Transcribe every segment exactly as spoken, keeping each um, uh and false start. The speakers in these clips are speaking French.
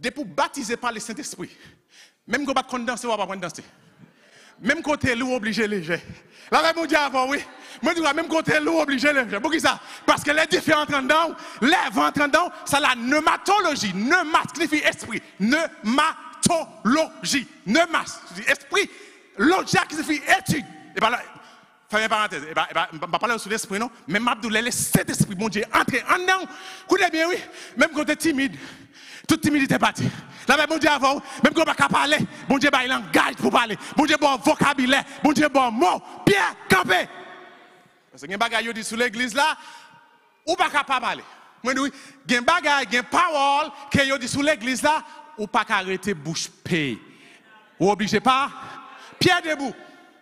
Depuis baptisé par le Saint-Esprit, même quand on va danser, on va pas danser. Même côté loup obligé léger. Là, mon Dieu, avant, oui. Moi, je dis, même côté loup obligé léger. Pourquoi ça? Parce que les différents dedans, les vents dedans, ça la pneumatologie. Pneumat signifie esprit. Pneumatologie. Pneumat, esprit. Logia qui signifie étude. Et bien là, fermez parenthèse. Et bien, je ne vais pas parler sur l'esprit, non. Mais je vais laisser cet esprit, mon Dieu, entrer en dedans. Écoutez bien, oui. Même quand tu es timide, toute timidité est partie. Là, bon Dieu, avant, même quand on ne peut pas parler, bon Dieu, il langage pour parler. Bon Dieu, bon vocabulaire. Bon Dieu, bon mot. Pierre, campé. Parce que il y a des bagages qui sont sur l'église là, ou pas capable de parler. Moi, oui, il y a des bagages, il y a des paroles qui sont sur l'église là, ou pas arrêter bouche paix. Ou obligé pas. Pierre debout.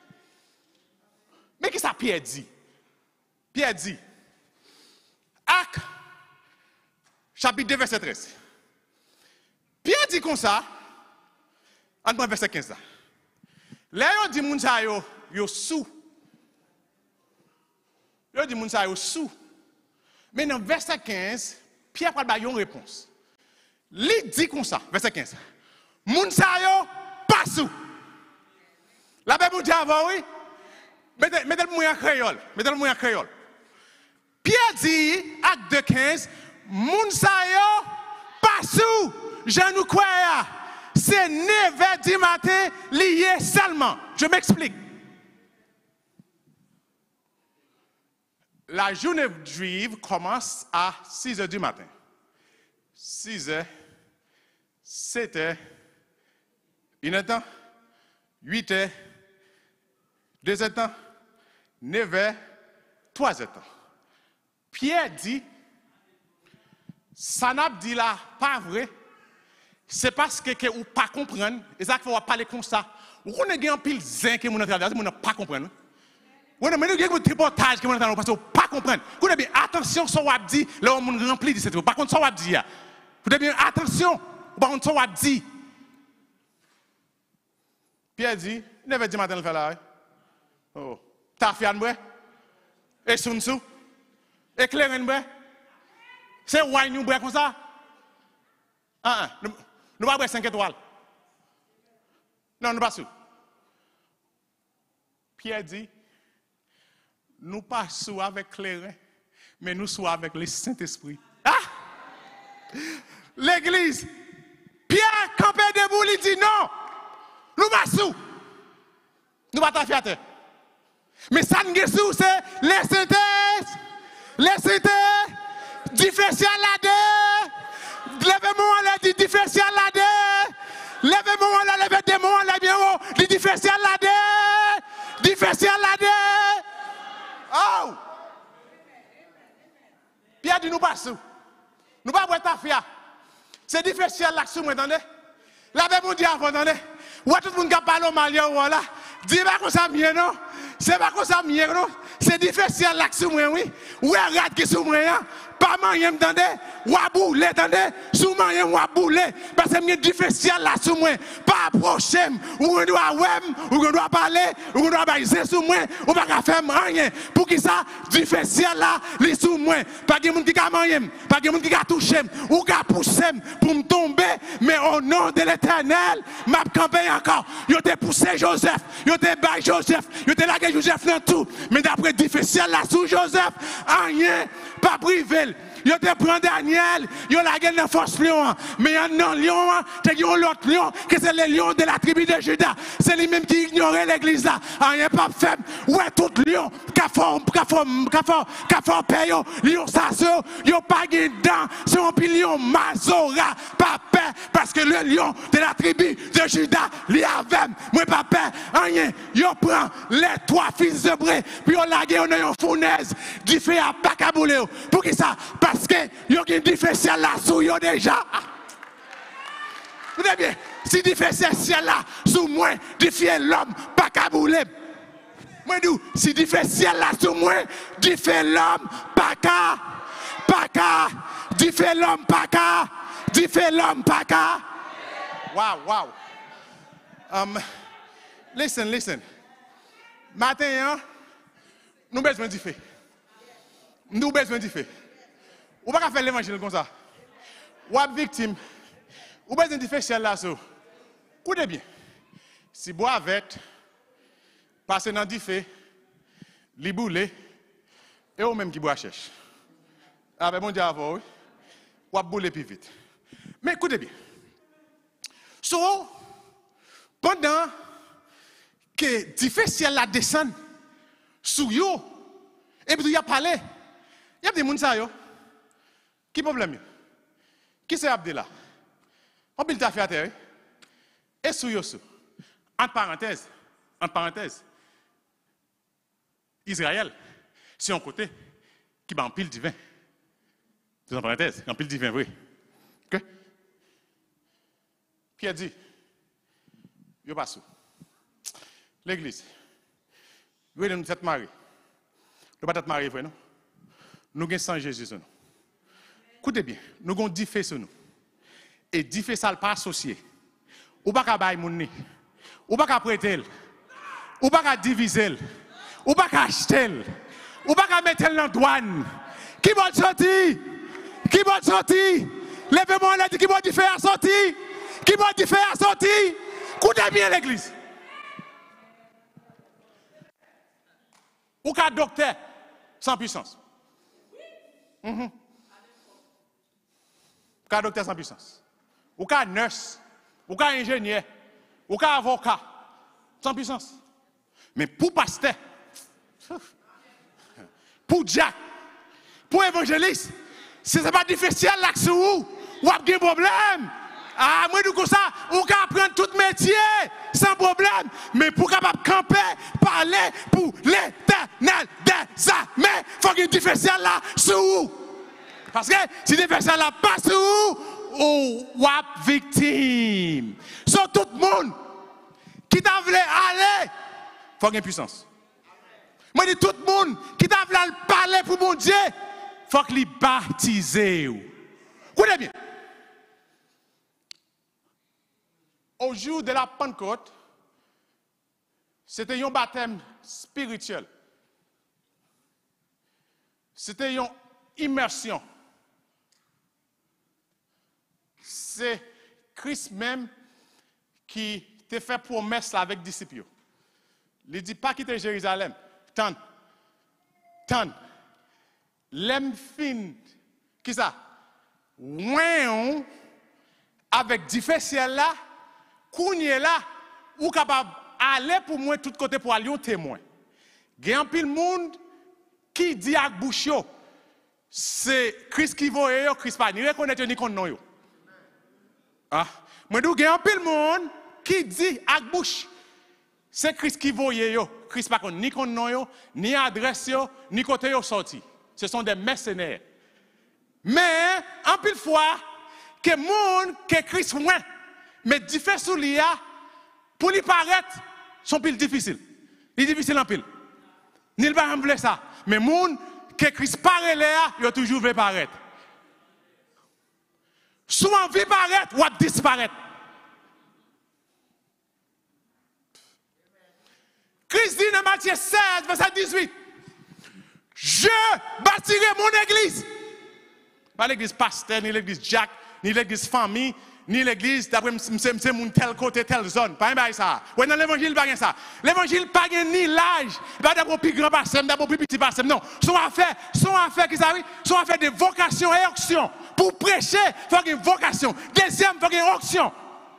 Mais qu'est-ce que Pierre dit? Pierre dit, Acte, chapitre deux, verset treize. Pierre dit comme ça, en verset quinze là. Là, il dit, Mounsa yo, yo sous. Il dit, Mounsa yo sous. Mais dans verset quinze, Pierre va donner une réponse. Il dit comme ça, verset quinze. Mounsa yo pas sous. La Bible dit avant, oui. Mettez le mot en créole. Mettez le mot en créole. Pierre dit, acte deux, quinze, Mounsa yo pas sous. Je nous crois. C'est neuf heures du matin lié seulement. Je m'explique. La journée juive commence à six heures du matin. six heures, sept heures, une heure temps, huit heures, deux heures temps, neuf heures, trois heures temps. Pierre dit, ça n'a dit là, pas vrai. C'est parce que vous ne pas comprendre. Et ça qu'il faut parler comme ça. Vous connaissez un pile zin que vous ne pas comprendre. Vous avez un tripotage que vous ne pas comprendre. Vous avez bien attention sur ce que vous dites. Là, on remplit de cette chose. Par contre, ce que vous dites. Vous avez bien attention. Par contre, ce que vous dites. Pierre dit, neuf heures du matin, le fait là. Oh. T'as fait un bouet. Et Sun Tzu. Éclairé un bouet. C'est wine nous bouet comme ça. Ah, ah. Nous ne pouvons pas cinq étoiles. Non, nous ne pouvons pas. Pierre dit, nous pas sous avec clairin, mais nous sommes avec le Saint-Esprit. Ah! L'église, Pierre campé debout, il dit non, nous pas sous. Nous pas t'affiater. Mais ça nous sous, c'est les Saint-Esprit, les Saint-Esprit, différentiel là-dedans. Levez-moi là, dit différentiel là-dedans. Levez-moi là, levez des mots là, bien haut. Dit différentiel là-dedans. Différentiel là-dedans. Oh! Pierre dit nous pas sous. Nous pas boire ta fia. C'est différentiel là, sous moi, attendez. La Bible dit avant, attendez. Ou tout le monde qui parle au malien, voilà. Dis pas comme ça, bien non. C'est pas comme ça, bien non. C'est différentiel là, sous moi, oui. Ou regarde qui sous moi, hein. Pas moyen, attendez. Ou à bouler, attendez. Sous moyen, ou à bouler. Parce que c'est différentiel là, sous moi. Pas approcher. Ou on doit ouais, ou on doit parler, ou on doit baiser sous moi. Ou pas faire rien. Pour qui ça, différentiel là, les sous moi. Pas de monde qui a moyen. Pas de monde qui a touché. Ou qui a poussé pour me tomber. Mais au nom de l'Éternel, m'a campé encore. Yo te poussé Joseph. Yo te baillé Joseph. Yo te lagué Joseph dans tout. Mais d'après différentiel là, sous Joseph, rien, pas privé. Yo te prend Daniel, yo la gueule dans force lion, mais un non lion, c'est un l'autre lion, que c'est le lion de la tribu de Juda. C'est lui-même qui ignorait l'église là. Rien pas faible. Ouais, tout lion, qu'a fort, qu'a fort, qu'a fort, qu'a fort payo, lion ça yo pas dedans, c'est un lion mazora, pas peur, parce que le lion de la tribu de Juda, li avec, moi pas peur, rien. Yo prend les trois fils de Bré, puis on la gueule dans une fournaise, du fait à Bakaboulé. Pour qui ça? Parce que y a une différentiel là sous yo déjà. Vous savez bien, si différentiel là sous moi, défier l'homme, pas kabouler. Moi dis, si différentiel là sous moi, défier l'homme, pas ka, pas ka, défier l'homme, pas ka, défier l'homme, pas ka. Wow, wow. Um, listen, listen. Matin, nous avons besoin de faire. Nous avons besoin de faire. Ou pas faire l'évangile comme ça. Ou êtes victime, Ou besoin de faire ciel là, so. Écoutez bien. Si bois avec, passer dans du feu, li boule, et ou même qui boit cherche. Avec mon Dieu avant, oui. Ou boule plus vite. Mais écoutez bien. So, pendant que du feu ciel la descend, sous yo, et puis il y a parlé, il y a des gens ça yo. Qui problème? Qui c'est Abdallah? On peut le faire à terre. Et sous yo sous. Entre parenthèses, entre parenthèses, Israël, c'est un côté qui va en pile divin. C'est en parenthèse, en pile divin, oui. Ok? Pierre dit, yo pas sous. L'église, vous avez cette mariée. Nous ne pas marier, frère, non? Nous avons sans Jésus sur nous. Écoutez bien, nous avons dix faits sur nous. Et dix faits, ça ne pas associé. Ou pas qu'à bailler mon nez. Ou pas qu'à prêter. Ou pas qu'à diviser. Ou pas qu'à acheter. Ou pas qu'à mettre dans la douane. Qui va sortir? Qui va sortir? Levez-moi là, qui va faire sortir? Qui va faire sortir? Écoutez bien l'église. Ou qu'un docteur sans puissance. Mm-hmm. Ou qu'un docteur sans puissance. Ou qu'un nurse. Ou qu'un ingénieur. Ou qu'un avocat sans puissance. Mais pour pasteur, pour Jack, pour évangéliste, si ce n'est pas difficile là que vous, vous avez un problème. Ah, moi, du coup, ça, on peut apprendre tout métier sans problème. Mais pour capable camper, parler pour l'éternel des armées, il faut qu'il y ait difficile là sur vous. Parce que si difficile là pas sur vous, ou êtes victime. Sur tout le monde qui t'a voulu aller, il faut qu'il y ait puissance. Moi, je dis tout le monde qui t'a voulu parler pour mon Dieu, il faut qu'il y ait baptisé. Écoutez bien. Au jour de la Pentecôte, c'était un baptême spirituel. C'était une immersion. C'est Christ même qui t'a fait promesse avec les disciples. Il ne dit pas quitter Jérusalem. Tant. Tant. L'aime fin. Qui ça? Ouin, avec différents là. Kounye là, ou capable aller pour moi tout côté pour aller un témoin. Il y a un pile monde qui dit à bouche yo, c'est Christ qui voye yo, Christ pas ni reconnaître ni connaît yo. Ah, moi dou il y a un pile monde qui dit à bouche, c'est Christ qui voye yo, Christ pas connaît ni connaît yo, ni adresse yo, ni côté yo sorti. Ce sont des mercenaires. Mais en pile fois que monde que Christ voit, mais diffère sous l'I A, pour lui paraître, sont pile difficile. Il est difficile en pile. Ni le pas remplir ça. Mais moun que Christ paraît là, il a toujours veut paraître. Soit envie paraître ou disparaître. Christ dit dans Matthieu seize, verset dix-huit, je bâtirai mon église. Pas l'église pasteur, ni l'église Jack, ni l'église famille, ni l'église, d'après c'est mon tel côté, telle zone. Pas un ça. Ouais, dans l'évangile, pas ça. L'évangile, pas ni l'âge, pas d'abord plus grand passé, d'abord plus petit passé. Non. Son affaire, son affaire, qui ça, son affaire de vocation et action. Pour prêcher, il faut une vocation. Deuxième, il faut une action.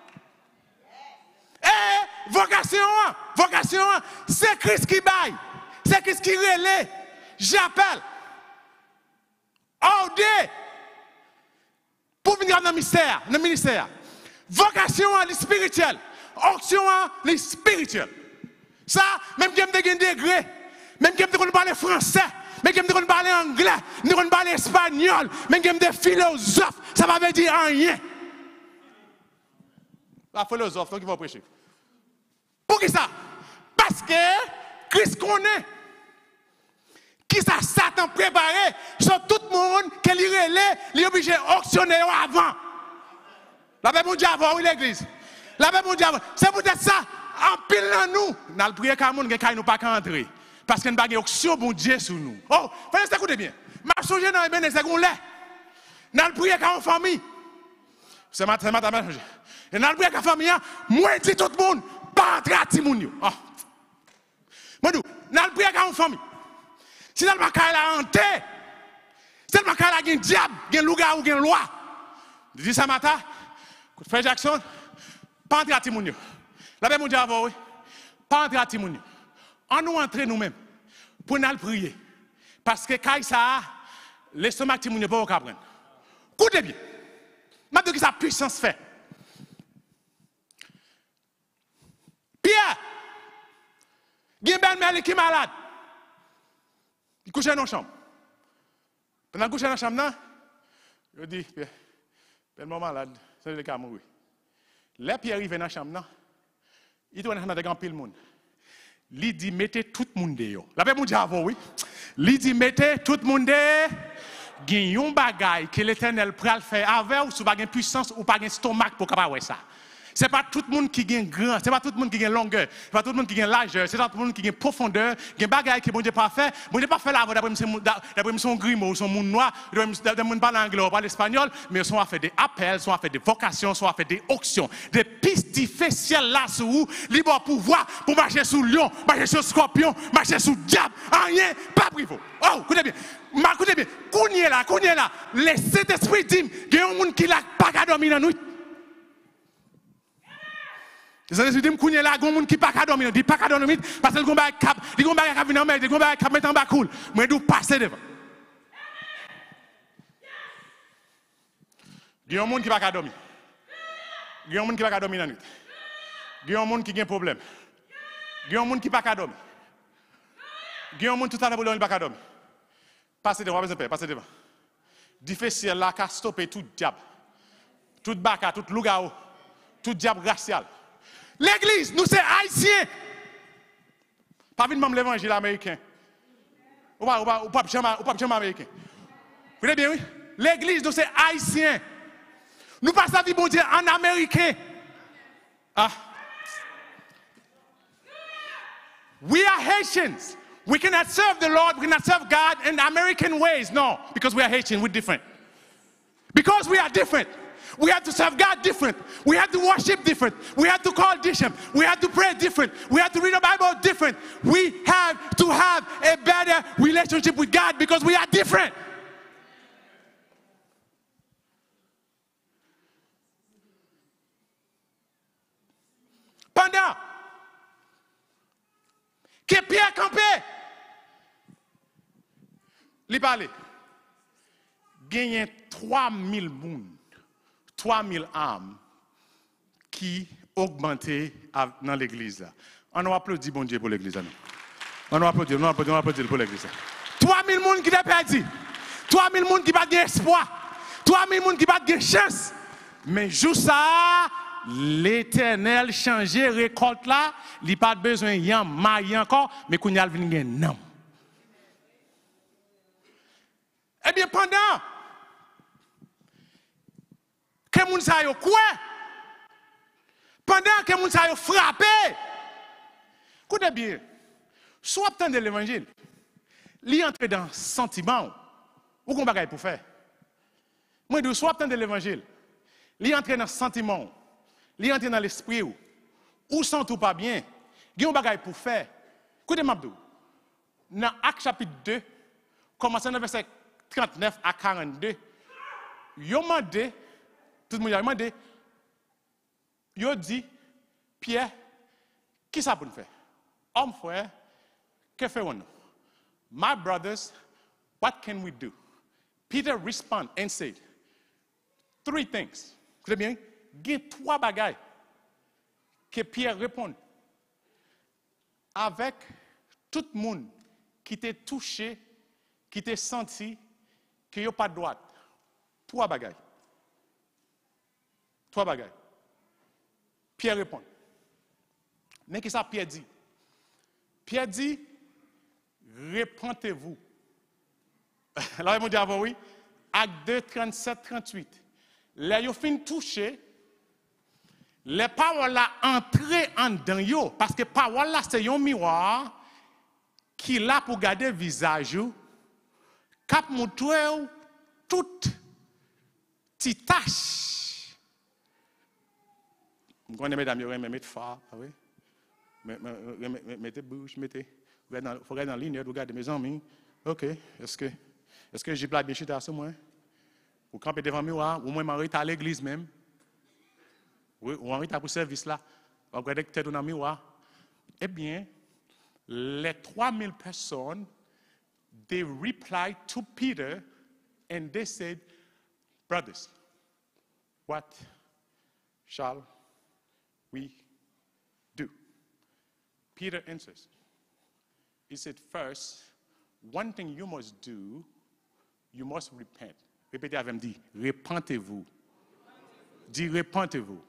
Et vocation, vocation, c'est Christ qui baille. C'est Christ qui relaie. J'appelle. Ordé. Pour venir dans le ministère, dans le ministère. Vocation est spirituelle. Action est spirituelle. Ça, même qui aime des degrés, même qui aime de parler français, même qui aime de parler anglais, de parler espagnol, même qui aime des philosophes, ça ne veut dire rien. La philosophe, donc il va prêcher. Pour qui ça? Parce que Christ connaît. Qui ça Satan préparé sur tout le monde qui est relais, il est obligé d'auctionner avant. La paix mondiale avant, oui, l'église. La paix mondiale avant. C'est peut-être ça, en pile dans nous. Dans le prière, quand monde qui nous pas entrer. Parce qu'il n'y a pas d'auction, bon Dieu, sur nous. Oh, écoutez bien. Ma songer dans les bénédictions, on l'est. Dans le prière, quand on famille. C'est ma c'est ma manger. Et dans le break à famille, moi dis tout le monde, pas entrer à Timoun yo. Ah. Moi dis, dans le break à une famille. Si dans le bakaï la hanté, si dans le bakaï la gen diable, gen louga ou gen loi. Dis ça matin, Frère Jackson, pas entrer à Timoun yo. La Bible dit avant oui, pas entrer à Timoun yo. On nous entrer nous-mêmes pour nous prier. Parce que quand ça l'estomac Timoun yo pas au prendre. Écoutez bien. Maintenant que sa puissance fait. Pierre, il y a un bel qui est malade. Il couche dans la chambre. Pendant qu'il couche dans la chambre, il dit, Pierre, Pierre est malade, c'est le cas mourir. Là, Pierre arrive dans la chambre, il doit être dans pile monde. Il dit, mettez tout le monde dehors. La paix dit avant, oui. Il dit, mettez tout le monde dehors. Il y a un bagage que l'Éternel pral faire avec ou si pas de puissance ou pas de stomac pour capable ça. C'est pas tout le monde qui gagne grand, c'est pas tout le monde qui gagne longueur, c'est pas tout le monde qui gagne largeur, c'est pas tout le monde qui gagne profondeur, il y a des bagages que bon Dieu pas fait, bon Dieu pas fait là d'après son grimo, son monde noir, d'après monde parle anglais ou parle espagnol, mais sont à faire des appels, sont à faire des vocations, sont à faire des auctions, des pistes difficiles là sur où, libre pouvoir pour marcher sous lion, marcher sur scorpion, marcher sous diable, rien, pas privé. Oh, écoutez bien. Écoutez bien, kounye là, kounye là, les Saint-Esprit dit, il y a un monde qui n'a pas qu'à dormir dans la nuit. Les Saint-Esprit dit, kounye là, il y a un monde qui n'a pas qu'à dormir, il pas qu'à dormir parce que le combat est cap, le combat est cap, le combat est cap, mettre en bas cool. Mais d'où passer devant. Il y a un monde qui n'a pas qu'à dormir. Il y a un monde qui n'a pas qu'à dormir dans la nuit. Il y a un monde qui a un problème. Il y a un monde qui n'a pas qu'à dormir. Il y a un monde tout à l'heure qui n'a pas qu'à dormir. Passez devant, passez devant. Difficile là, qui a stoppé tout diable. Tout baka, tout lougao, tout diable racial. L'église, nous sommes haïtiens. Pas vite même l'évangile américain. Ou pas, ou pas, ou pas, ou pas, jamais américain. Vous voyez bien, oui? L'église, nous sommes haïtiens. Nous passons la vie, bon Dieu, en américain. Ah. We are Haitians. We cannot serve the Lord, we cannot serve God in American ways. No, because we are Haitian, we're different. Because we are different. We have to serve God different. We have to worship different. We have to call different. We have to pray different. We have to read the Bible different. We have to have a better relationship with God because we are different. Pendant que Pierre campé, il parlait, gagné trois mille personnes, trois mille âmes qui augmentaient dans l'église. On a applaudi bon Dieu pour l'église. On a applaudi, on a applaudi, on a applaudi pour l'église. trois mille personnes qui ont perdu, trois mille personnes qui n'ont pas d'espoir, trois mille personnes qui n'ont pas de chance. Mais juste ça, l'Éternel changeait récolte là, il n'y a pas besoin de maille encore, mais qu'on y a venu non. Eh bien, pendant que moun sa yo quoi? Pendant que moun sa yo frappé, écoutez bien, soit attendre l'évangile, li entre dans le sentiment, ou qu'on bagaille pour faire. Moi, je soit attendre l'évangile, li entre dans le sentiment, li entre dans l'esprit, ou, ou sent tout pas bien, il y a un bagaille pour faire. Écoutez-moi, dans Actes chapitre deux, commençant dans verset trente-neuf à quarante-deux, ils ont demandé, tout le monde a demandé, ils ont dit, Pierre, qui ça pour nous faire? Homme frère, que fait-on? My brothers, what can we do? Peter responded and said, three things. Vous bien? Il y a trois bagailles que Pierre répond. Avec tout le monde qui t'a touché, qui t'a senti, qu'il n'y a pas de droite. Trois bagailles. Trois bagailles. Pierre répond. Mais qu'est-ce que Pierre dit? Pierre dit, répentez-vous. Alors, il m'a dit avant, oui, Acte deux, trente-sept, trente-huit. Là, ils ont fin touché, les paroles là entrées en dedans yo, parce que paroles là, c'est un miroir qui là pour garder le visage, cap montrer toute petite tache Je connais mesdames, vous mettez phare, oui. Mettez bouche, mettez. Il faut regarder dans la ligne, regardez mes amis. OK, est-ce que, est-ce que j'ai plat bien chuté à ce moment? Ou camper devant le miroir, ou moi, je à l'église même. Oui, ou en pour service là. Vous regardez que tu es dans le miroir. Eh bien, les trois mille personnes, they replied to Peter and they said, brothers, what shall we do? Peter answers. He said, first, one thing you must do, you must repent. Répétez avec moi, dit, repentez-vous. Dis, repentez-vous.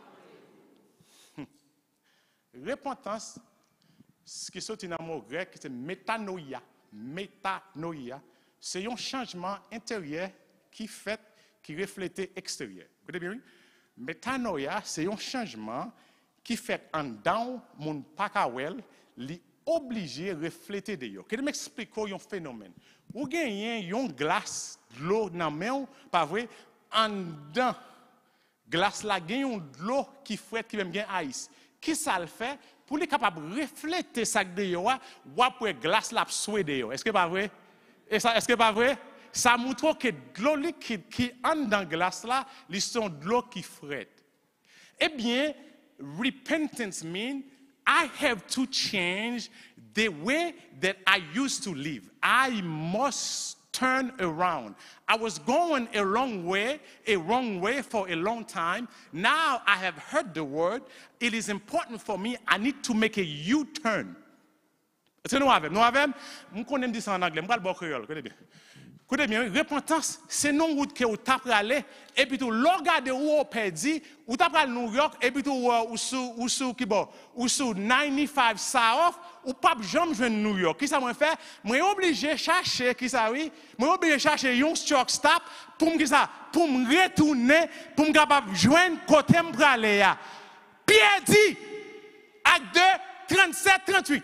Repentance, ce qui est dans le mot grec, c'est métanoïa. Métanoïa, c'est un changement intérieur qui fait, qui reflète extérieur. Vous écoutez bien, oui? Métanoïa, c'est un changement qui fait en dedans, mon pakawel, li obligé de refléter de yo. Que m'explique un phénomène. Ou gagnez une glace de l'eau dans la main, pas vrai, en dedans, glace la gagne de l'eau qui frette, qui même gagne ice. Qui ça le fait pour les capable de refléter ça de yo, ou après glace la soué de yo. Est-ce que pas vrai? Est-ce que pas vrai? Ça montre que de l'eau liquide qui entre dans glace là, ils sont de l'eau qui frette. Eh bien, repentance means I have to change the way that I used to live. I must turn around. I was going a wrong way, a wrong way for a long time. Now I have heard the word. It is important for me. I need to make a U-turn. Est-ce que nous avons? Nous avons? Je connais dire ça en anglais. Je parle bon créole. Écoutez bien, repentance, c'est non route que vous tapez aller, et puis tout, l'orgade où vous perdu, vous tapez à New York, et puis tout, ou sous, ou sous, qui bon, ou sous quatre-vingt-quinze South, ou pas jamais jouer New York. Qui ça m'a fait? Moi obligé de chercher, qui ça oui? Moi obligé de chercher un truck stop, pour me ça, pour me retourner, pour me capable joindre côté me aller là. Pierre dit, acte deux, trente-sept, trente-huit.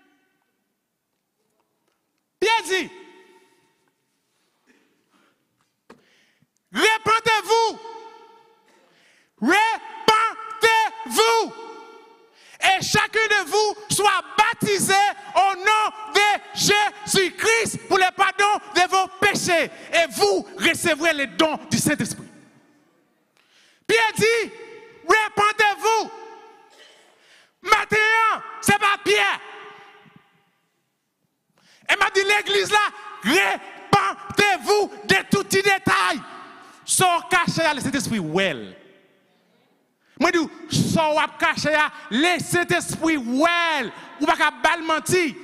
Pierre dit, repentez-vous. Repentez-vous. Et chacun de vous soit baptisé au nom de Jésus-Christ pour le pardon de vos péchés. Et vous recevrez les dons du Saint-Esprit. Pierre dit, repentez-vous. Maintenant, ce n'est pas Pierre. Et m'a dit l'église là, repentez-vous de tout petit détail. Sans cacher le Saint-Esprit, well. Moi, je dis, sans cacher le Saint-Esprit, well. Ou pas qu'à mentir.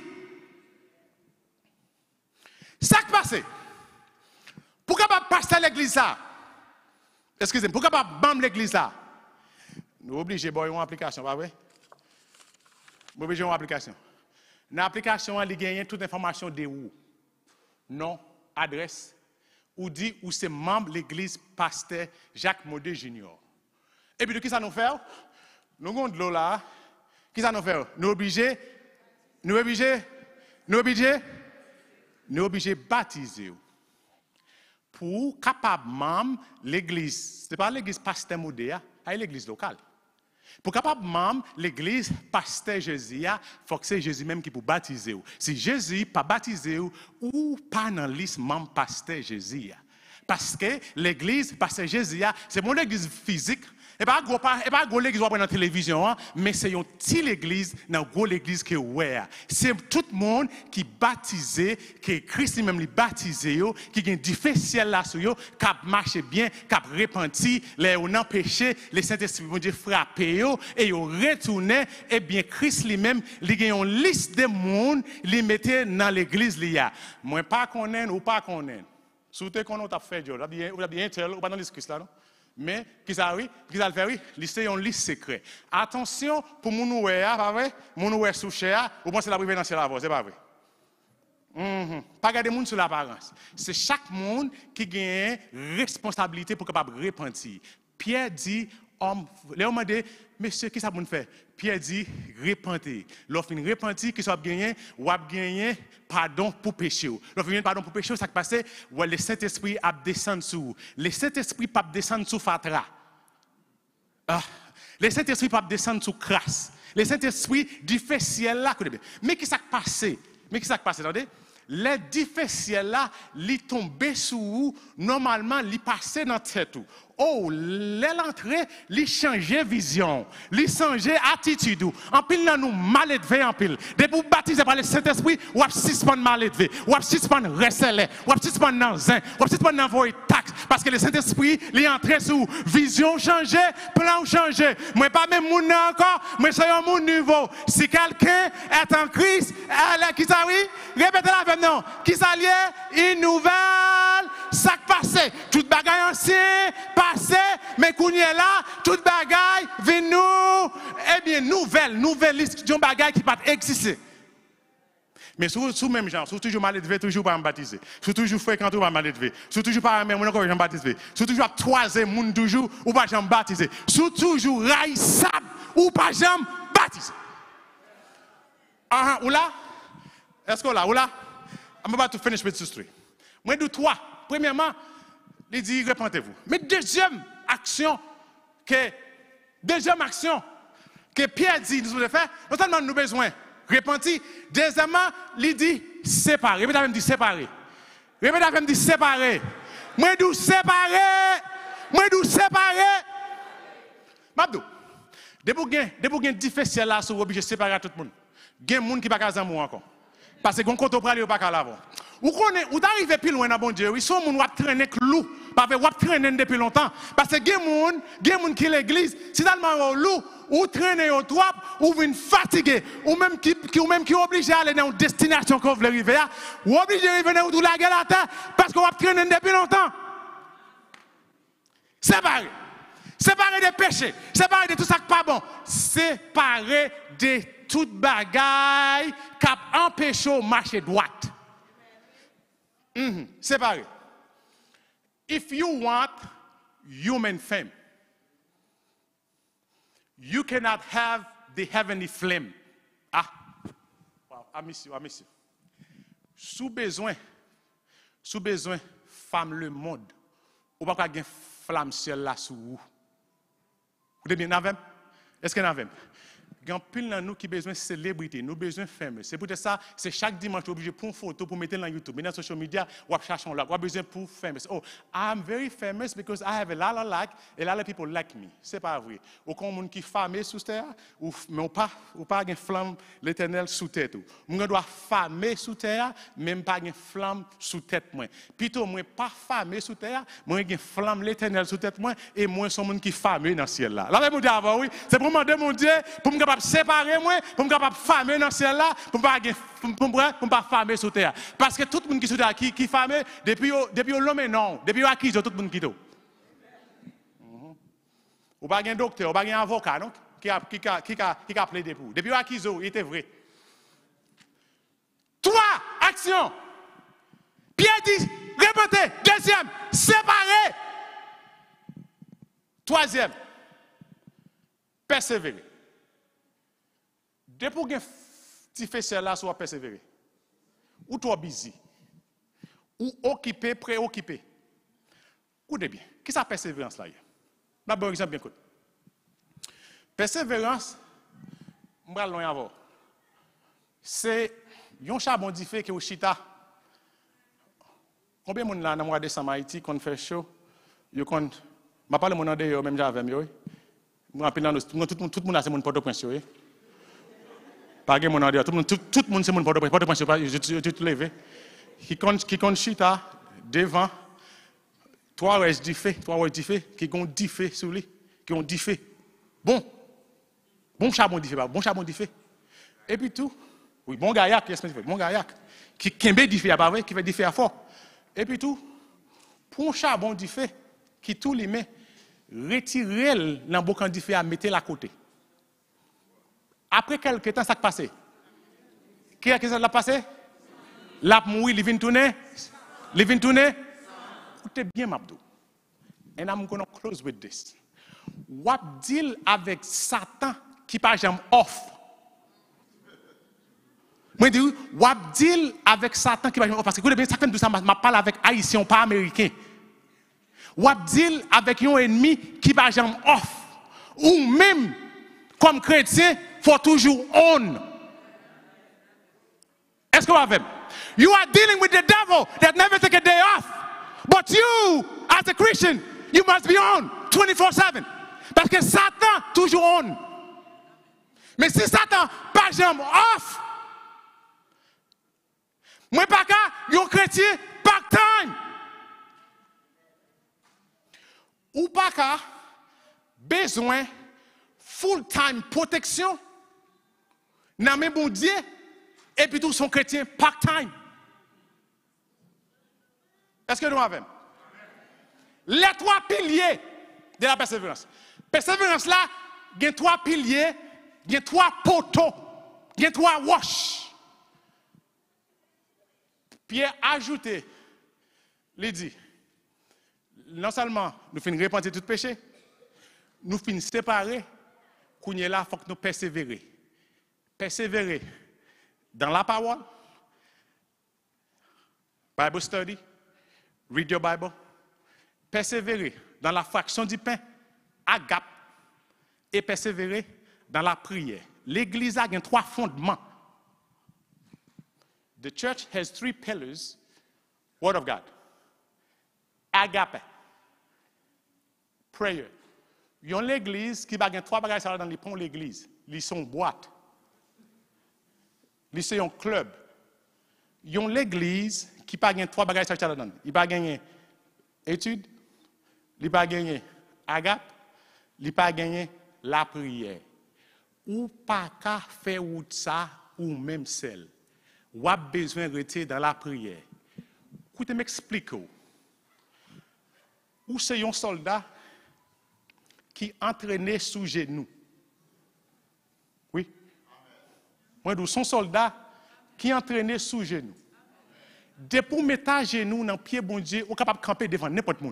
Ça qui passe. Pourquoi pas passer à l'église là? Excusez-moi, pourquoi pas bam l'église là? Nous obligés de une application, pas vrai? Nous obligés une application. Dans l'application, il y a toute information de où? Nom, adresse. Ou dit où c'est membre de l'église pasteur Jacques Modé Junior. Et puis, de qui ça nous fait? Nous avons de l'eau là. Qui ça nous fait? Nous obligés, nous obligés, nous obligés, nous obligés de baptiser. Pour capable membre l'église, ce n'est pas l'église pasteur Modé, c'est l'église locale. Pour capable membre l'église pasteur Jésus, il faut que c'est Jésus même qui pour baptiser. Si Jésus pas baptisé ou pas dans la liste membre pasteur Jésus. Parce que l'église pasteur Jésus, c'est mon église physique. Et pas gros pas et pas gros l'église dans la télévision, mais c'est une petite église dans gros l'église que ouais. C'est tout le monde qui baptisé, que Christ même lui baptisé, qui gagne différentiel là sur yo, qui marche bien, qui repenti, les on empêché, les Saint-Esprit vont dire frapper yo et yo retourner et bien Christ lui-même, il gagne une liste de monde, li mettait dans l'église là. Moi pas connaître ou pas connaître. Surtout qu'on a fait Dieu, ou bien ou bien tel ou pas dans l'esprit là non. Mais, qui ça oui, qui ça le fait oui, c'est une liste secrète. Attention, pour mon oué, pas vrai, mon oué sous cher, vous pensez la privé dans la voie, c'est pas vrai. Mm-hmm. Pas garder monde sur l'apparence. C'est chaque monde qui gagne responsabilité pour capable repentir. Pierre dit, homme, Léon m'a dit, monsieur, qui ça vous fait? Pierre dit, repentez. Lorsqu'on repentit, qui soit gagné, ou a gagné pardon pour péché. Lorsqu'on pardon pour péché, ça qui passe, ou le Saint-Esprit a descendu sur. Le Saint-Esprit pas descendre sur fatra. Ah, Le Saint-Esprit ne peut pas descendre sous crasse. Le Saint-Esprit dit fait ciel là. Mais qui s'est passé? Mais qui s'est passé? Attendez. Les différents ciel là, li tombé sous vous, normalement, li passé dans tête ou. Oh, l'entrée, li changer vision, li changer attitude. En pile nan nous mal élevé en pile. Depuis vous baptisé par le Saint-Esprit, ou ap suspend mal élevé, ou ap suspend resselé, ou ap suspend nan zin, ou ap suspend nan voie taxe parce que le Saint-Esprit li entré sous vision changer, plan changer. Moi pas même moun encore, mais c'est un moun nouveau. Si quelqu'un est en Christ, elle qui ça oui, répétez la même non, qui ça lié une nouvelle ça passé, toute bagaille ancien passé, mais qu'on y est là, toute bagaille vient nous, eh bien nouvelle, nouvelle liste de bagaille qui pas exister. Mais sous sous même genre, sous toujours mal élevé, toujours pas baptisé, sous toujours fréquent ou pas mal élevé, sous toujours pas même encore jamais baptisé, sous toujours troisième monde toujours ou pas jamais baptisé, sous toujours raïsab ou pas jamais baptisé. Ah ou là, est-ce que là ou là, I'm about to finish with this story. Moi de trois. Premièrement, il dit repentez-vous. Mais deuxième action que deuxième action que Pierre dit nous devons faire, non seulement nous besoin repentir, deuxièmement, il dit séparer. Répétez avec me dit séparer. Répétez avec me dit séparer. Moi d'où séparer. Moi d'où séparer. Mabdou. Depuis que depuis que difficile là, sont obligés de séparer tout le monde. Il y a des gens qui ne sont pas casamer encore. Parce que quand on peut aller au bac à l'avant. Ou connaît, ou d'arriver plus loin dans bon Dieu, ils sont moun qui traîner clou, pas ou traîner depuis longtemps. Parce que des gens, des gens qui l'église, si tellement loup, ou traîner au trop, ou vinn fatigué, ou même qui ou même qui obligé à aller dans une destination qu'on veut arriver, ou obligé de venir ou la gueule à terre parce qu'on va traîner depuis longtemps. Séparé. Séparé des péchés, séparé de tout ça qui pas bon, séparé de toute bagaille qui empêche de marcher droite. Mm-hmm. Séparé. If you want human fame, you cannot have the heavenly flame. Ah, wow, I miss you, I miss you. Sous besoin, sous besoin, femme le monde, ou pas qu'il y ait flamme ciel là sous vous. Vous êtes bien avec? Est-ce qu'il y en a avec? Il y a un pile dans nous qui besoin de célébrité, nous besoin de fame. C'est pour ça, c'est chaque dimanche obligé pour une photo pour mettre dans YouTube, mais dans social media, on cherche là, on a besoin pour famous. Oh, I'm very famous because I have a lot of like, a lot of people like me. C'est pas vrai. Aucun monde qui fameux sous terre, ou mais on pas, ou pas une flamme l'Éternel sous tête. On doit fameux sous terre, même pas une flamme sous tête moi. Plutôt moi pas fameux sous terre, moi une flamme l'Éternel sous tête moi et moi son monde qui fameux dans le ciel là. Là me dire avant oui, c'est pour me demander pour me capable séparer moi, pour me capable fameux dans le ciel là, pour pas pour pour pas fameux sous terre. Parce que tout le monde qui sous terre qui qui fameux depuis depuis l'homme non, depuis acquis tout le monde qui tout. Ou pas un docteur, ou pas un avocat non qui a qui a qui a qui a plaidé pour. Depuis acquis il était vrai. Trois actions. Pierre dit répétez, deuxième, séparer. Troisième, persévérer. Depuis que tu fais cela, tu vas persévérer. Ou tu es busy. Ou occupé, préoccupé. Écoutez bien. Qui est la persévérance là? D'abord, un exemple bien écoute. Persévérance, je vais loin avant. C'est un charbon diffé qui est au chita. Combien de monde là dans le mois de décembre Haïti qu'on fait chaud? Je ne vais pas le monde de même j'avais mieux. Je rappelle tout le monde a c'est mon Port-au-Prince. Pas mon nom tout le monde tout le monde c'est mon Port-au-Prince. Port-au-Prince je te lever. Qui compte qui compte chita devant trois ouais diffé, trois ouais diffé qui ont diffé sur lui, qui ont diffé. Bon. Bon charbon diffé, bon charbon diffé. Et puis tout. Oui, bon gaillac, bon gaillac qui kembe diffé pas vrai, qui fait diffé à fort. Et puis tout, pour un charbon du feu, qui tout les met, retirer dans le bocan du feu à mettre à côté. Après quelques temps, ça qui passe. Qui est-ce qui l'a passé? La mouille, il vient tourner. Il vient tourner. Écoutez bien, Mabdou. And I'm going to close with this. What deal avec Satan qui pas jamais off? Moi, je dis, what deal avec Satan qui va parce que écoutez, Satan, ça m'a parlé avec Haïtien, pas Américain. What deal avec un ennemi qui va jamais off. ou même comme chrétien, il faut toujours on. Est-ce que vous avez? You are dealing with the devil that never take a day off. But you, as a Christian, you must be on twenty-four seven. Parce que Satan toujours on. Mais si Satan pas jamais off, moi pas qu'à un chrétien part-time. Ou pas qu'à besoin full-time protection dans mes bon Dieu et puis tout son chrétien part-time. Est-ce que nous avons? Les trois piliers de la persévérance. Persévérance là, il y a trois piliers, il y a trois poteaux, il y a trois wash. Pierre a ajouté, il dit, non seulement nous finissons repentir tout péché, nous finissons séparer, qu'on est là, il faut que nous persévérer. Persévérer dans la parole, Bible study, read your Bible, persévérer dans la fraction du pain, agape, et persévérer dans la prière. L'Église a trois fondements. The church has three pillars. Word of God. Agape. Prayer. Il y a l'église qui va trois bagages dans les ponts de l'église. Ils sont boîte. Ils sont un club. Il y a l'église qui va gagner trois bagages là-dedans. Il va gagner études, il va gagner agape, il va gagner la prière. Ou pas qu'à faire ça ou même celle. Ou a besoin de rester dans la prière. Écoutez, m'explique. Ou c'est un soldat qui entraînait sous genoux. Oui. Moi, je suis un soldat qui entraînait sous genoux. Depuis mettre à genoux dans le pied bon Dieu, on est capable de camper devant n'importe qui.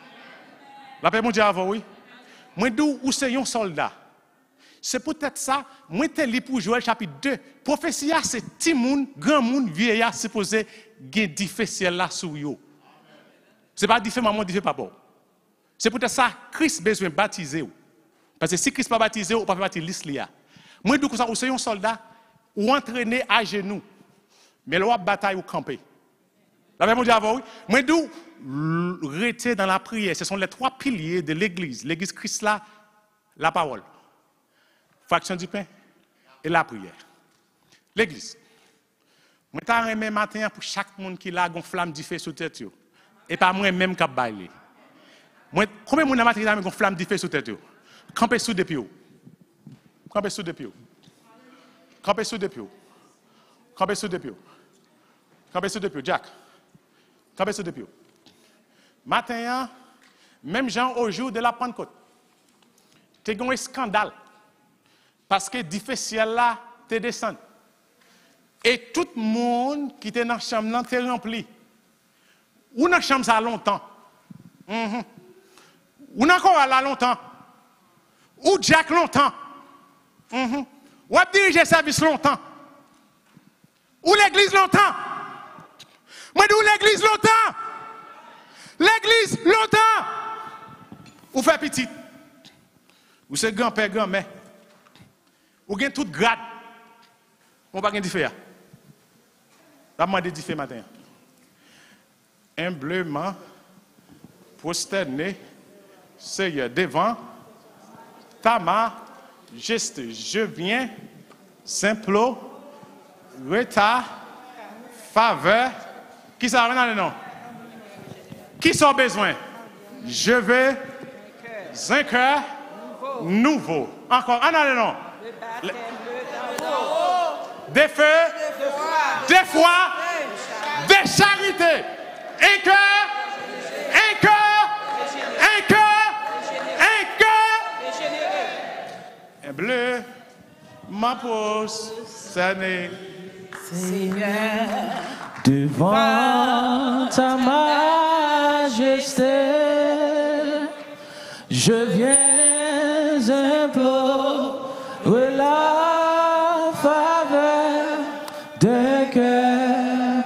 La paix bon Dieu avant, oui. Moi, je suis un soldat. C'est peut-être ça, moi, je suis pour Joël chapitre deux. Prophétie, c'est petit monde, grand monde, vieillard, supposé gagner difficile là sur eux. Ce n'est pas différent, maman, différent papa. C'est peut-être ça, Christ a besoin de baptiser. Parce que si Christ n'est pas baptisé, on ne peut pas baptiser l'islam. Moi, je suis un soldat, ou entraîné à genoux. Mais là, bataille ou camper. La même chose avant, oui. Moi, je rester dans la prière. Ce sont les trois piliers de l'Église. L'Église Christ là, la parole. Fraction du pain et la prière. L'Église. Moi, je remercie matin pour chaque monde qui a une flamme du feu sur tête. Et pas moi-même qui a baillé. Moi, combien de monde a une flamme du feu sur tête? Campez sous des pieds. Campez sous des pieds. Campez sous des pieds. Campez sous des pieds. Campez sous des pieds. Jack. Campez sous des pieds. Matin, même gens au jour de la Pentecôte, tu as un scandale. Parce que difficile là, tu descends. Et tout le monde qui était dans la chambre, tu rempli. Ou dans la chambre, ça longtemps. Mm-hmm. Ou encore là longtemps. Ou Jack longtemps. Mm-hmm. Ou a dirigé le service longtemps. Ou l'église longtemps. Moi, dis l'église longtemps. L'église longtemps. Ou fait petit. Ou c'est grand-père, grand-mère. Ou bien tout grade. On va pas différent. La demande est différente matin. Humblement prosterné, Seigneur, devant ta majesté. Je viens simplement ta faveur. Qui ça va dans le nom? Qui sont besoin? Je veux un cœur nouveau. Encore, en le nom. Des feux, des foi, des charités. Un cœur, un cœur, un cœur, un cœur. Un bleu, ma pose, ça n'est. Seigneur, devant ta majesté, je viens implorer la faveur d'un cœur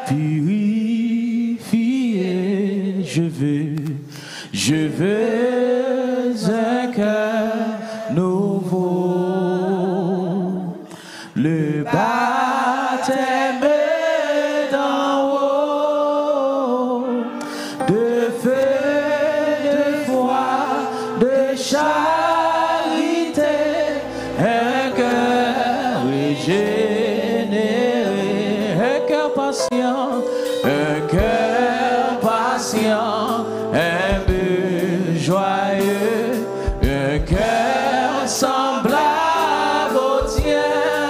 purifié. Je veux, je veux un cœur nouveau. Le baptême d'en haut, de feu, de foi, de charité, un cœur régénéré, un cœur patient, un cœur patient, un but joyeux, un cœur semblable au tien.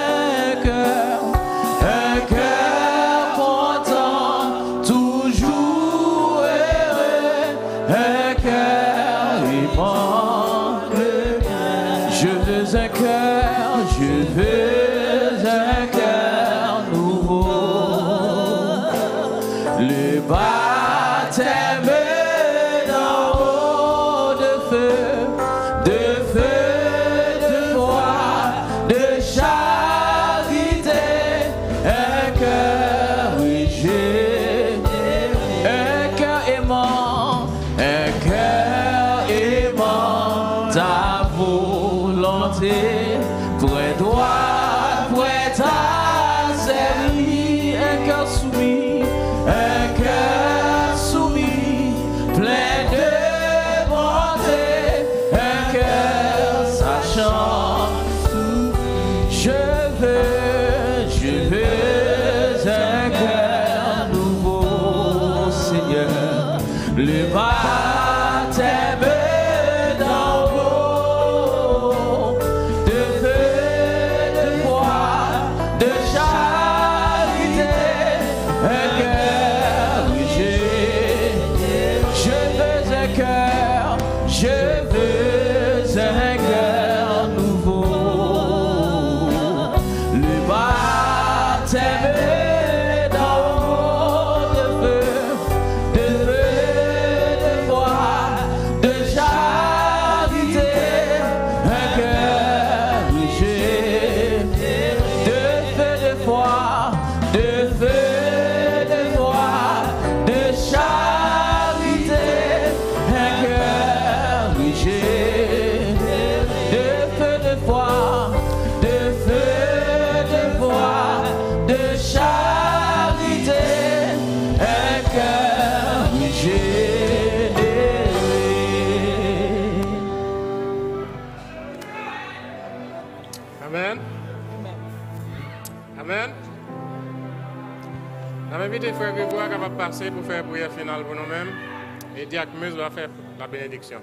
Frère Grégoire va passer pour faire la prière finale pour nous-mêmes et Diacre Meuse va faire la bénédiction.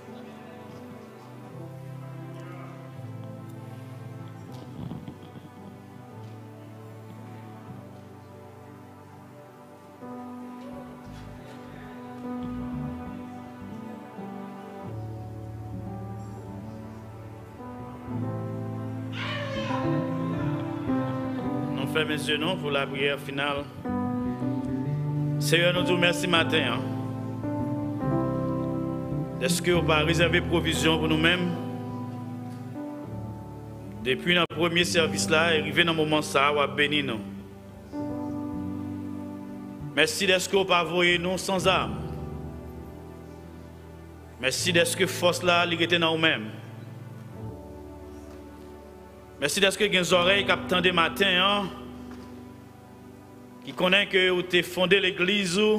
On fait mes yeux non pour la prière finale. Seigneur, nous te remercions matin. Hein. Est-ce que vous pas réservé provision pour nous-mêmes? Depuis notre premier service là, arrivé dans le moment ça, vous avez béni nous. Merci d'être que vous pas envoyé nous sans armes. Merci d'être que force là, elle était dans nous-mêmes. Merci d'être que vous avez des oreilles qui attendent matin. Hein. Qui connaît que vous avez fondé l'église, vous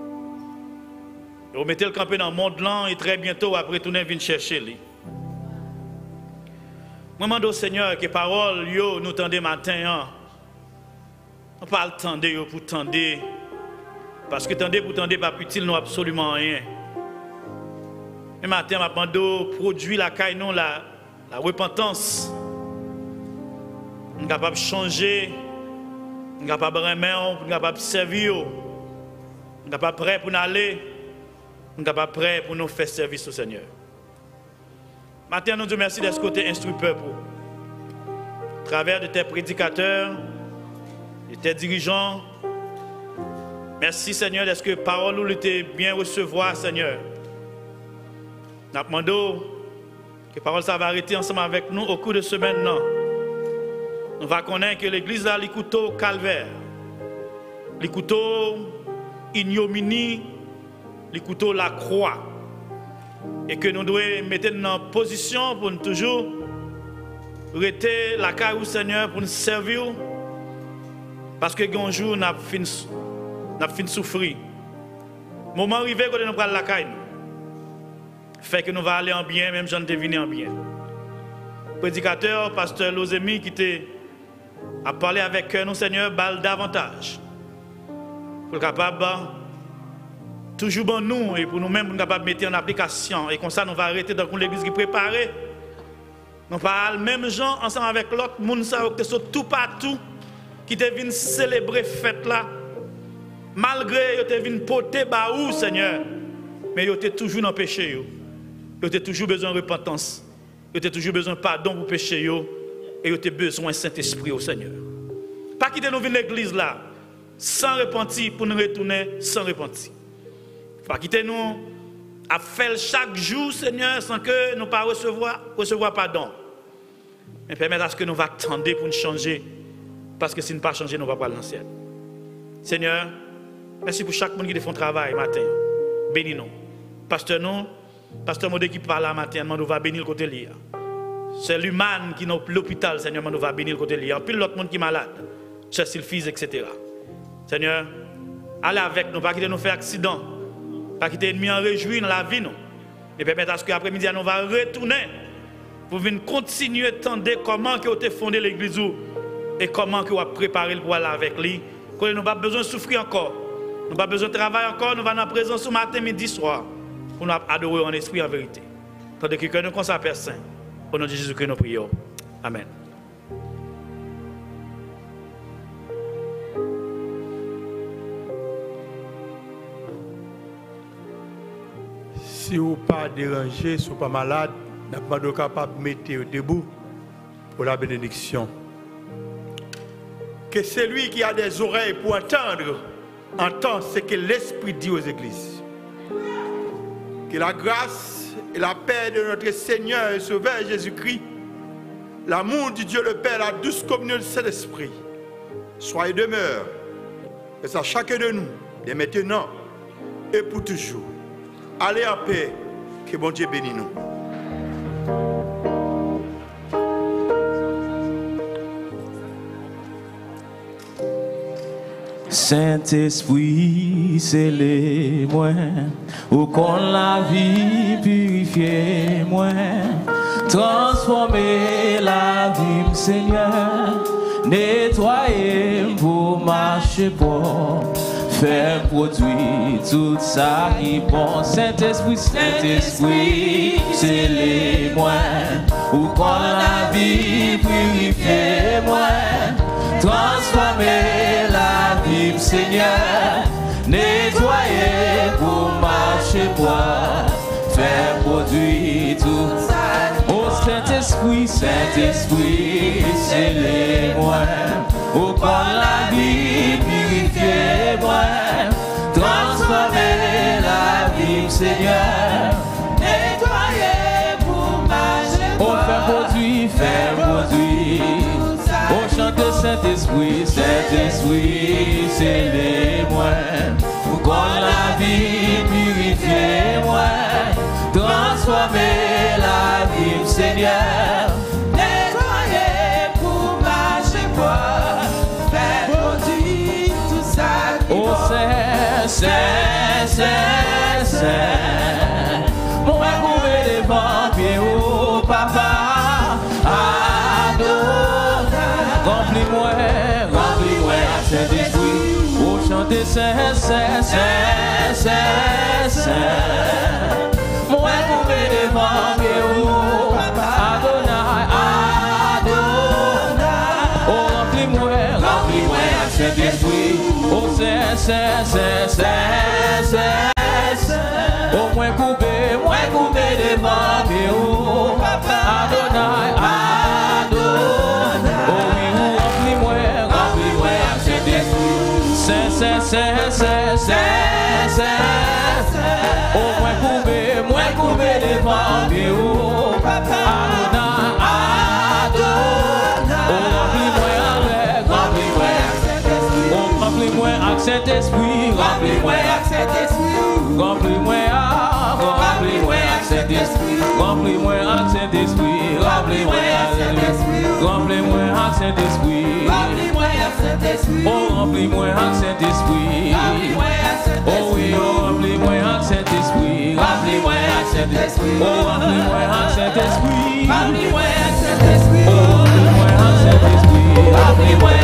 mettez le campé dans le monde là et très bientôt après tourner venir chercher lui. Moi demande au Seigneur que parole yo nous tendez matin hein. On pas le tendre pour tendre parce que tendre pour tendre pas utile nous absolument rien. Mais matin m'a demandé produit la caille non la la repentance. On est capable de changer. Nous sommes capables de remettre, nous sommes capables de servir, nous sommes capables prêts pour nous aller, nous sommes capables prêts pour nous faire service au Seigneur. Maintenant, nous te remercions de ce côté instruit peuple. À travers de tes prédicateurs, de tes dirigeants. Merci Seigneur de ce que parole nous était bien recevoir, Seigneur. Nous demandons que parole ça va arrêter ensemble avec nous au cours de ce semaine. Nous va connaître que l'église là, les couteaux calvaire, les couteaux ignominie, les couteaux la croix. Et que nous devons mettre en position pour nous toujours rester la caille au Seigneur pour nous servir. Parce que un jour, nous avons fini de souffrir. Le moment arrivé quand nous prenons la caille, fait que nous allons aller en bien, même j'en devine en bien. Prédicateur, pasteur Lozemi, qui était à parler avec nous, Seigneur, balle davantage. Pour capable toujours bon nous et pour nous-mêmes, nous capables de mettre en application. Et comme ça, nous allons arrêter dans l'église qui est préparée. Nous parlons même gens ensemble avec l'autre monde qui sont tout partout, qui te viennent célébrer fête là. Malgré qu'ils te viennent porter baou, Seigneur, mais ils ont toujours dans le péché. Ils ont toujours besoin de repentance. Ils ont toujours besoin de pardon pour péché. Et ils ont besoin du Saint-Esprit au Seigneur. Pas quitter nous venir l'église là, sans repentir pour nous retourner sans repentir. Pas quitter nous à faire chaque jour, Seigneur, sans que nous ne pas recevoir, recevoir pardon. Mais permettre à ce que nous attendre pour nous changer. Parce que si nous ne pas changer, nous ne va pas dans le ciel. Seigneur, merci pour chaque monde qui fait un travail matin. Bénis-nous. Pasteur, nous, Pasteur Modé qui parle là matin, nous va bénir le côté lié. C'est l'humain qui est dans l'hôpital, Seigneur, nous va bénir le côté lié. Puis l'autre monde qui est malade, c'est Sylphise, et cetera. Seigneur, allez avec nous, pas quitter nous faire accident, pas quitter l'ennemi en réjouir dans la vie, nous. Et permettre à ce qu'après-midi, nous va retourner pour venir continuer à tendre comment que vous avez fondé l'église et comment que vous avez préparé le poil avec lui. Nous n'avons pas besoin de souffrir encore. Nous n'avons pas besoin de travailler encore. Nous allons en présence ce matin, midi, soir pour nous adorer en esprit en vérité. Tandis que nous consacrons Père Saint. Au nom de Jésus-Christ, nous prions. Amen. Si vous n'êtes pas dérangé, si vous n'êtes pas malade, nous sommes pas capables de mettre debout pour la bénédiction. Que celui qui a des oreilles pour entendre, entend ce que l'Esprit dit aux églises. Que la grâce et la paix de notre Seigneur et Sauveur Jésus-Christ, l'amour du Dieu le Père, la douce communion de Saint-Esprit, soit et demeure, et ça chacun de nous, dès maintenant et pour toujours. Allez en paix, que bon Dieu bénisse nous. Saint-Esprit, c'est les moi, ou qu'on la vie purifier moi, transformer la vie, Seigneur, nettoyer pour marcher pour faire produire tout ça qui bon. Saint-Esprit, Saint-Esprit, c'est les moi, ou qu'on la vie purifier moi, transformer la vie, Seigneur, nettoyer pour marcher boire, faire produire tout ça. Oh Saint-Esprit, Saint-Esprit, c'est les moi, au corps la vie, purifier moi, transformer la vie, Seigneur, nettoyer pour marcher boire, oh faire produire, faire produire. Oh chante Saint-Esprit, Saint-Esprit, c'est les moi, pour qu'on la vie purifier moi, transformer la vie, Seigneur, nettoyer pour marcher boire, faire produire tout ça. Oh Saint, Saint, Saint, Saint, mon couper les vampires, oh papa. Remplis-moi, remplis-moi, Saint-Esprit, oh chantez Saint, Saint, Saint, Saint, Saint. Moi, couper devant mes Adonai, Adonai. Oh remplis-moi, remplis-moi, Saint-Esprit, oh Saint, Saint, Saint, Saint, Saint, Saint. Oh moi couper, moi couper devant mes Adonai, Adonai. Saint, Saint, Saint, Saint, Saint, oh moi couper, moi couper devant Dieu, Adonai, Adonai, oh remplis-moi avec, remplis-moi avec Saint-Esprit, oh remplis-moi avec Saint-Esprit, remplis-moi avec Saint-Esprit, remplis-moi, remplis-moi avec Saint-Esprit, remplis-moi avec Saint-Esprit, remplis-moi avec Saint-Esprit. Saint-Esprit. Remplis-moi à Saint-Esprit. Oh, remplis-moi à Saint-Esprit. Remplis-moi à Saint-Esprit. Oh oui, oh, remplis-moi à Saint-Esprit. Remplis-moi à Saint-Esprit. Oh, remplis-moi à Saint-Esprit. Remplis-moi à Saint-Esprit. Oh, remplis-moi à Saint-Esprit. Remplis-moi